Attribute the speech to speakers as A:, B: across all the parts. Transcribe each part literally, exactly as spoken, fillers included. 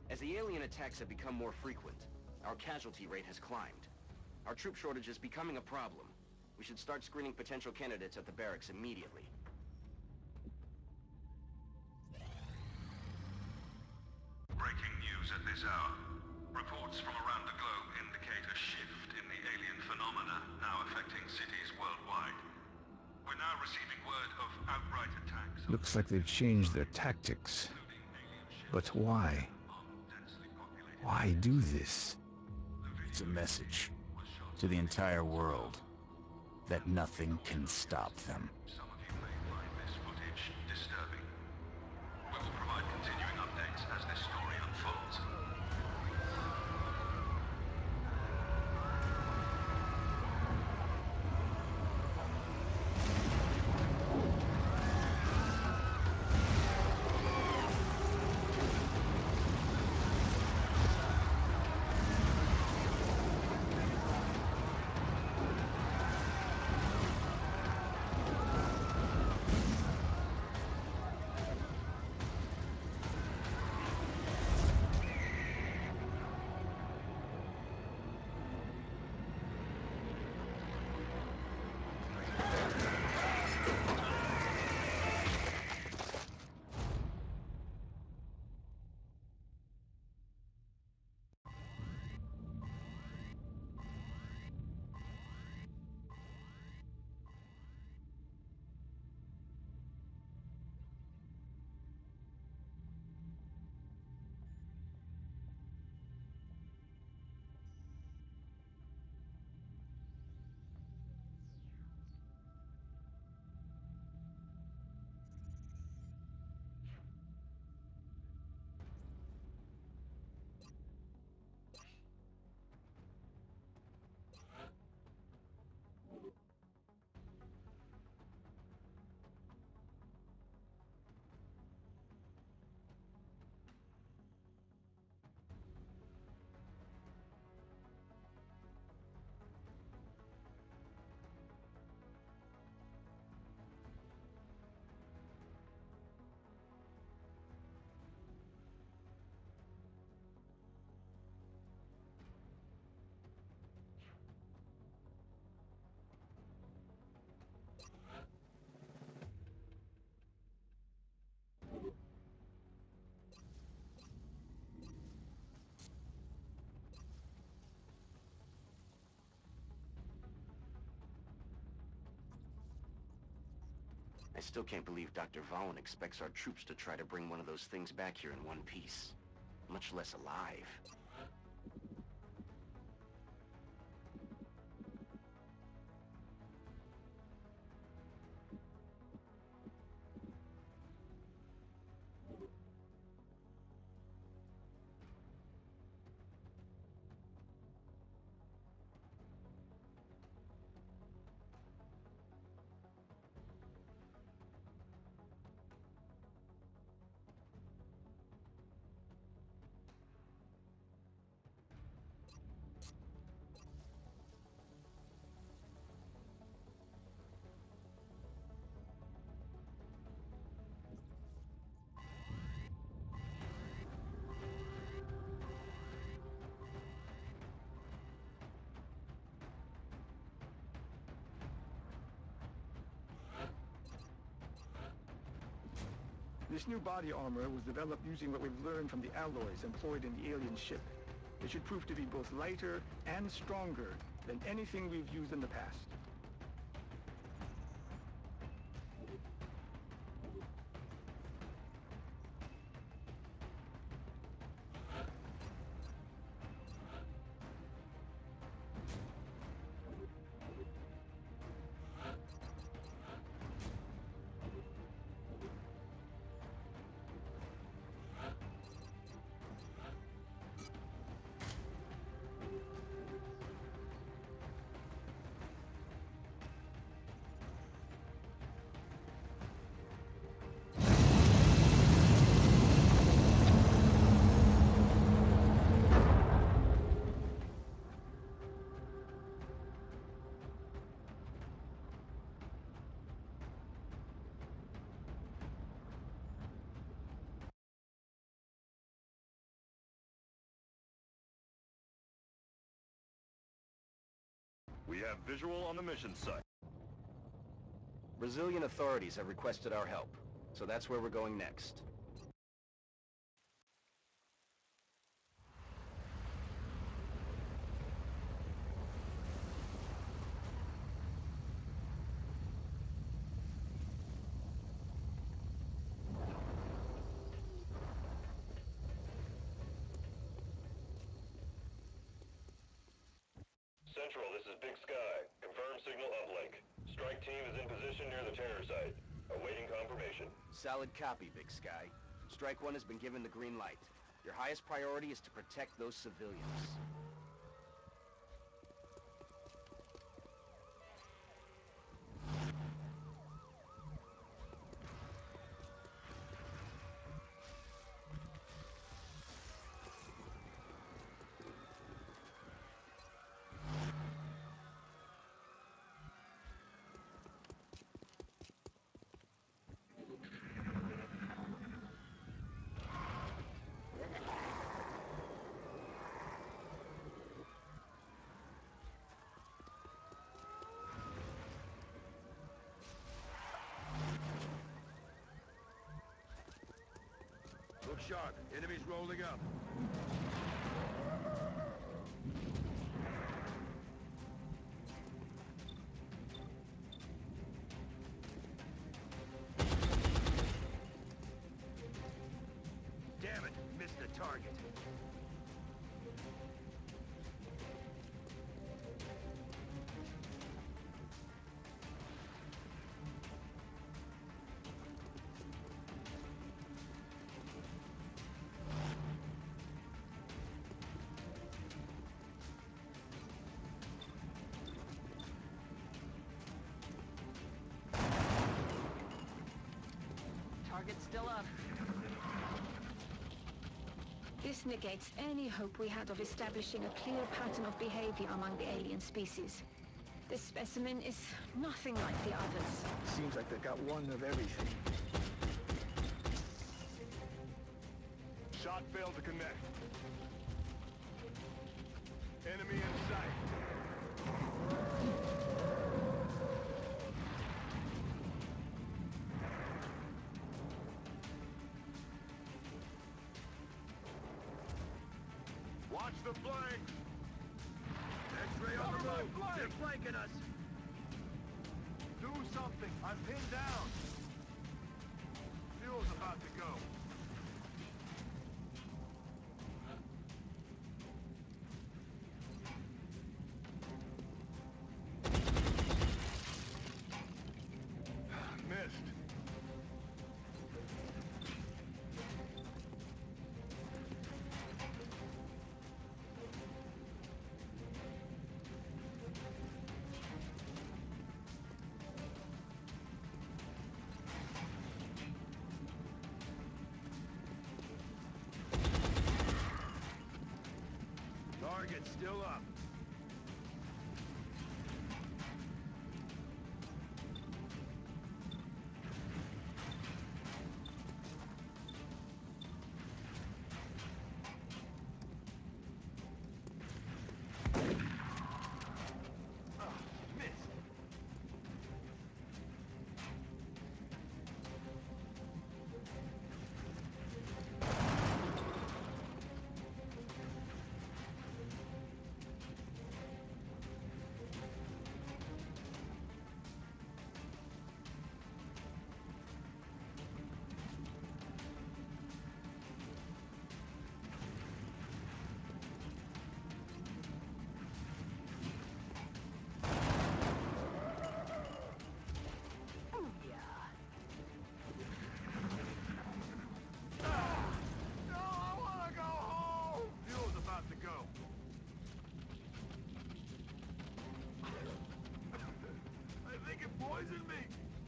A: As the alien attacks have become more frequent, our casualty rate has climbed. Our troop shortage is becoming a problem. We should start screening potential candidates at the barracks immediately.
B: Breaking news at this hour. Reports from around the globe indicate a shift in the alien phenomena now affecting cities worldwide. We're now receiving word of outright attacks.
C: Looks like they've changed their tactics. But why? Why do this?
D: It's a message to the entire world that nothing can stop them.
B: Some of you may find this footage disturbing. We will provide continuing updates as this story unfolds.
A: I still can't believe Doctor Vahlen expects our troops to try to bring one of those things back here in one piece. Much less alive.
E: This new body armor was developed using what we've learned from the alloys employed in the alien ship. It should prove to be both lighter and stronger than anything we've used in the past.
B: have visual on the mission site.
A: Brazilian authorities have requested our help, so that's where we're going next.
F: Central, this is Big Sky. Confirm signal uplink. Strike team is in position near the terror site. Awaiting confirmation.
A: Solid copy, Big Sky. Strike One has been given the green light. Your highest priority is to protect those civilians.
B: Look sharp. Enemies rolling up. Damn it! Missed the target.
G: Target's still up. This negates any hope we had of establishing a clear pattern of behavior among the alien species. This specimen is nothing like the others.
E: Seems like they've got one of everything.
B: Shot failed to connect. Enemy in sight. Watch the flank! X-ray on the move! They're flanking us! Do something! I'm pinned down! Fuel's about to go. Missed. Target still up. Ah, missed. Poison me!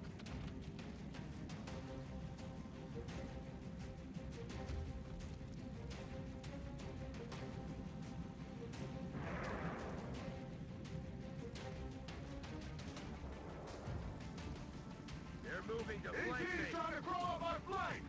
B: They're moving to flank me. He's trying to crawl up my flank!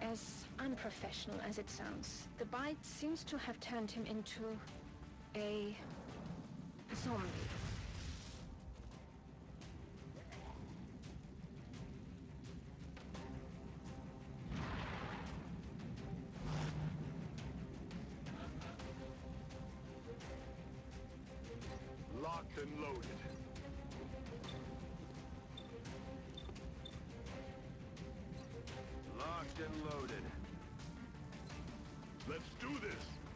G: As unprofessional as it sounds, the bite seems to have turned him into a zombie.
F: Locked and loaded. Locked and loaded. Let's do this!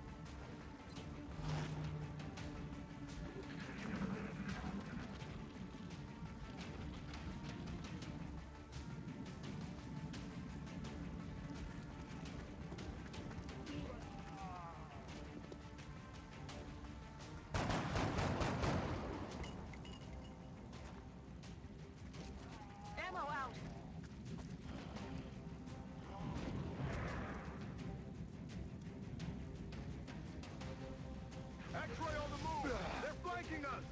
G: Ammo out!
F: X-ray on the move! They're flanking us!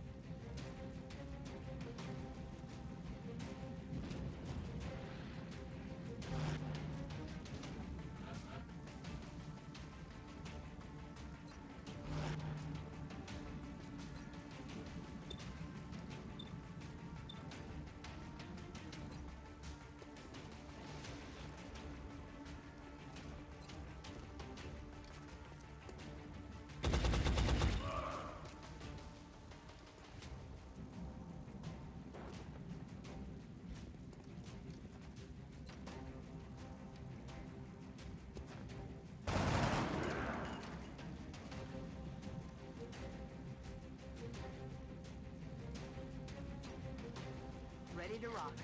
G: Ready to rock.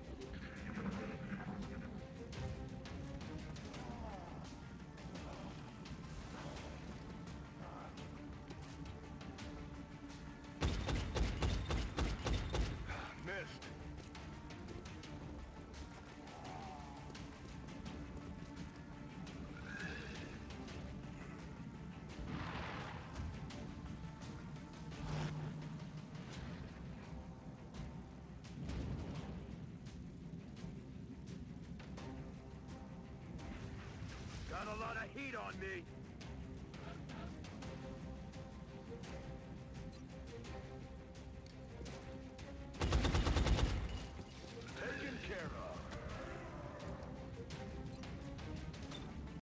F: Missed. Got a lot of heat on me.